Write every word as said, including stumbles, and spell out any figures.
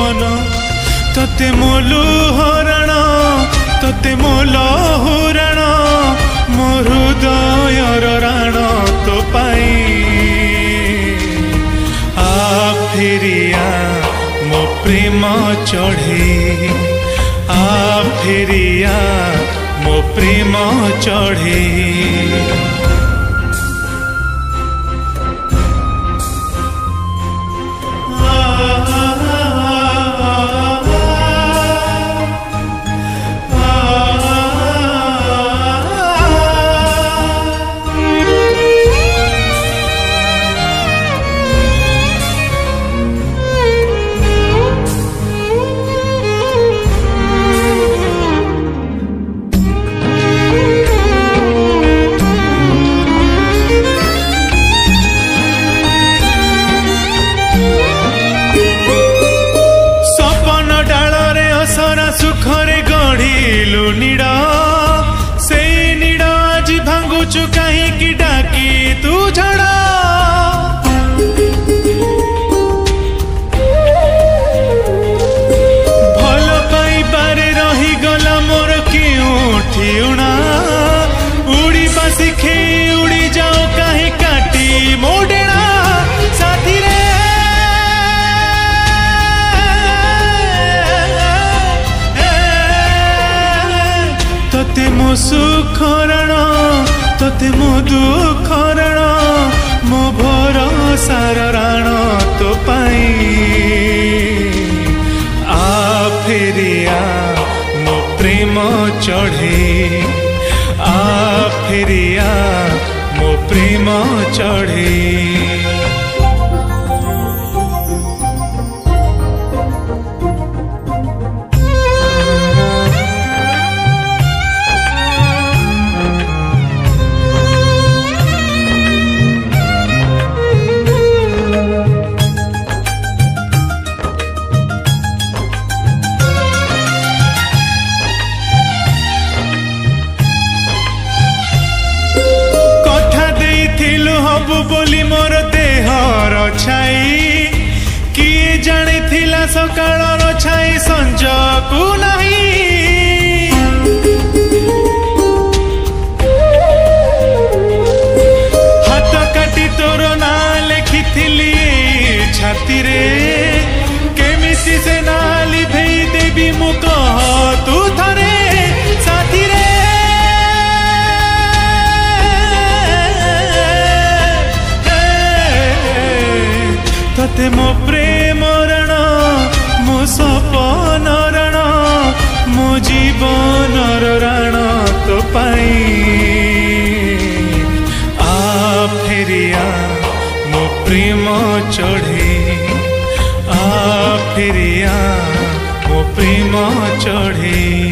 जीवन तते मोलु हरण तते मोल हुरण मो हृदयर राण तो पाई आ फेरिया मो प्रेम चढ़े आ फेरिया मो प्रेम चढ़े सुखरे गढ़िलु निड़ा से निड़ा आज भांगुचु कहीं डाकी तू झड़ा भल पाइबारे रही गला मोर केउठी उणा उड़ी बासी खे उड़ी जाओ कहीं काटी मोडेणा साथी रे तते मो सुखरण तते मो दुखरण मो भरोसार राण तो पाई आ फेरिया मो प्रेम चढ़े आ फेरिया मो प्रेम चढ़े हबु बोली मोर देहर छाई किए जाने थिला सकाळर छाई संज को नहीं हाथ काटी तोर ना लेखिथिली छाती रे केमिति से ना लिभेई देवी मु कह तू थरे साथी रे तते मो प्रेम रण मो सपन रण मो जीवन रण तो पाई आ फेरिया मो प्रेम चढ़े आ फेरिया मो प्रेम चढ़े।